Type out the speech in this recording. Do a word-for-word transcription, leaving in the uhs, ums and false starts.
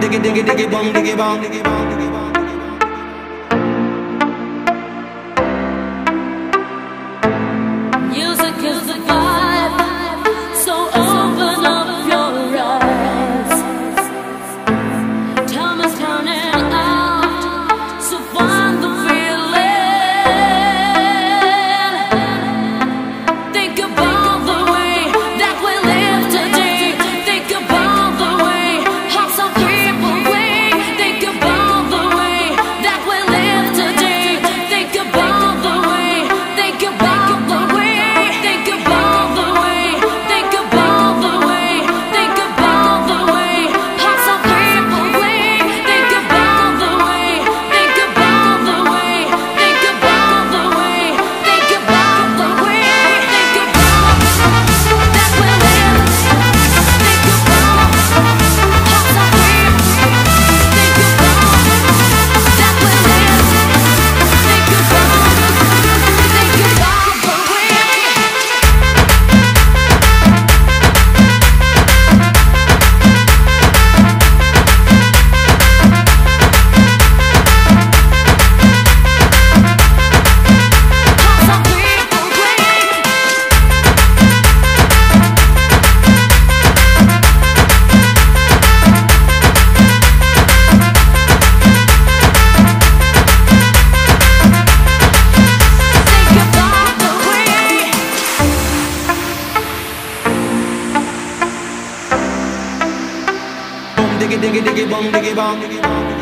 diggy diggy diggy bong diggy bong diggy bong diggy bong. Music is the vibe, so open up your eyes. Time is running out, so find the feeling. Think about the way that we live today. Think about the way how some people think. Think about the way that we live today. Think about the way. Think about the way. Diggy diggy diggy bong diggy bong diggy bong.